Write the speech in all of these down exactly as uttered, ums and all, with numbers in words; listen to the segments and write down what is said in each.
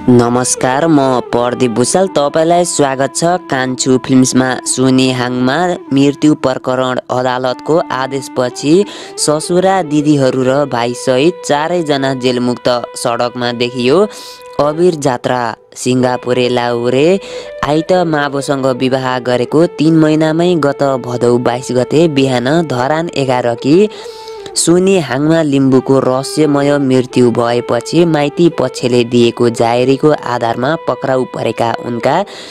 नमस्कार, म प्रदीप भुषाल। तपाईलाई स्वागत छ कान्छु फिल्म्समा। सुनी हाङमा मृत्यु प्रकरण अदालतको आदेशपछि ससुरा दिदीहरू र भाइसहित चारैजना जेलमुक्त सडकमा देखियो अबीर जात्रा। सिङ्गापुरे लाहुरे आइत माबोसँग विवाह गरेको तीन महिनामै गत भदौ बाइस गते बिहान धरान एघार कि सुनी हाङमा लिम्बूको रहस्यमय मृत्यु भएपछि माइती पक्षले दिएको जाहेरीको आधारमा पक्राउ परेका उनका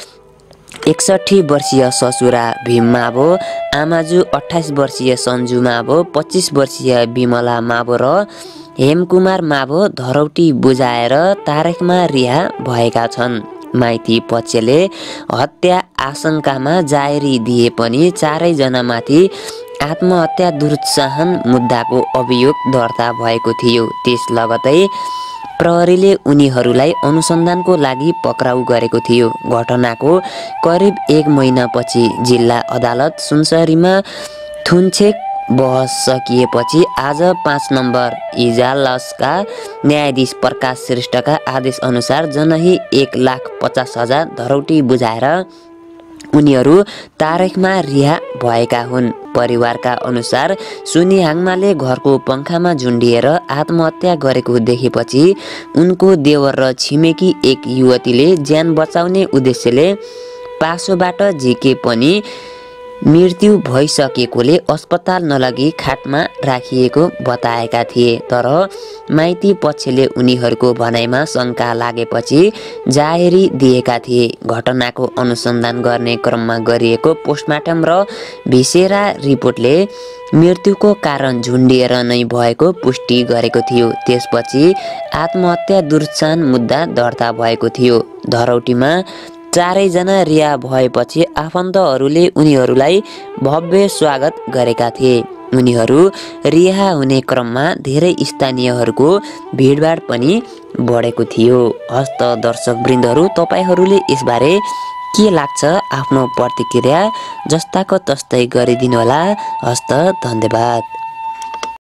एकसठी वर्षीय ससुरा भीम माभो, आमाजु अठाइस वर्षीय सन्जु माभो, पच्चिस वर्षीय विमला माभो र हेमकुमार माभो धरौटी बुझाएर तारेखमा रिहा भएका छन्। माइती पक्षले हत्या आशंकामा जाहेरी दिए पनि चारैजनामाथि आत्महत्या दुरुत्साहन मुद्दाको अभियोग दर्ता भएको थियो। त्यस लगतै प्रहरीले उनीहरूलाई अनुसन्धानको लागि पक्राउ गरेको थियो। घटनाको करिब एक महिनापछि जिल्ला अदालत सुनसरीमा थुनछेक बहस सकिएपछि आज पाँच नम्बर इजलासका न्यायाधीश प्रकाश श्रेष्ठका आदेश अनुसार जनही एक लाख पचास हजार धरौटी बुझाएर उनीहरू तारेखमा रिहा भएका हुन्। परिवारका अनुसार सुनी हाङमाले घरको पंखामा झुन्डिएर आत्महत्या गरेको देखेपछि उनको देवर र छिमेकी एक युवतीले ज्यान बचाउने उद्देश्यले पासोबाट झिके पनि मृत्यु भइसकेकोले अस्पताल नलगी खाटमा राखिएको बताएका थिए। तर माइती पक्षले उनीहरूको भनाइमा शङ्का लागेपछि जाहेरी दिएका थिए। घटनाको अनुसन्धान गर्ने क्रममा गरिएको पोस्टमार्टम र भिसेरा रिपोर्टले मृत्युको कारण झुन्डिएर नै भएको पुष्टि गरेको थियो। त्यसपछि आत्महत्या दुरुत्साहन मुद्दा दर्ता भएको थियो। धरौटीमा चारैजना रिहा भएपछि आफन्तहरूले उनीहरूलाई भव्य स्वागत गरेका थिए। उनीहरू रिहा हुने क्रममा धेरै स्थानीयहरूको भिडभाड पनि बढेको थियो। हस्त दर्शकवृन्दहरू, तपाईहरूले यसबारे के लाग्छ आफ्नो प्रतिक्रिया जस्ताको तस्तै गरिदिनुहोला। हस्त, धन्यवाद।